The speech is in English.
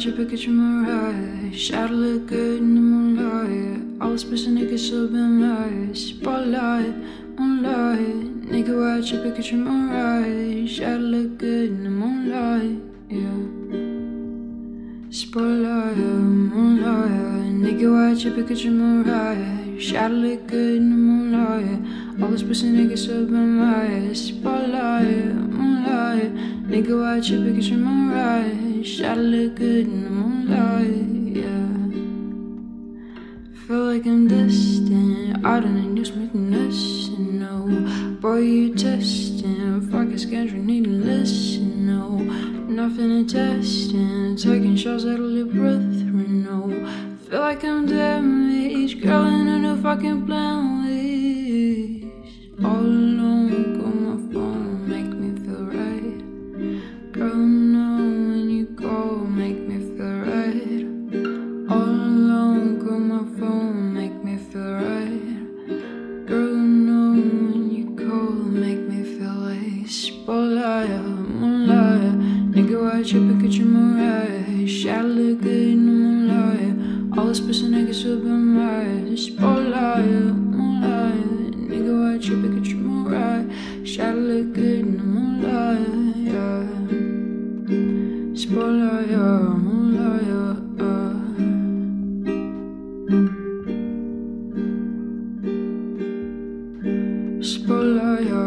watch your picture mirage. Shadow look good in the moonlight. All this pussy niggas so been light. Spotlight, moonlight. Nigga, watch your picture mirage. Shadow look good in the moonlight, yeah. Spotlight, moonlight. Nigga, watch your picture mirage. Shadow look good in the moonlight. All this pussy niggas so been light. Spotlight, moonlight. Nigga, watch your picture mirage. Shadow look good in the moonlight, yeah. Feel like I'm distant. I don't need sweetness, no. Boy, you testing. Fuck a schedule, need to listen, no. Nothing to testing. Taking shots out of your brethren, no. Feel like I'm damaged. Girl in a new fucking playlist. All alone, call my phone, make me feel right. Girl, no, when you call, make me feel right. All alone, call my phone, make me feel right. Girl, no, when you call, make me feel like spotlight, moonlight. Nigga, watch your picture mirage. Shadow look good in the moonlight. All this pussy niggas will be right. Spotlight, moonlight. Nigga, watch your picture mirage. Shadow look good in the moonlight, yeah. Spotlight, moonlight, Spotlight,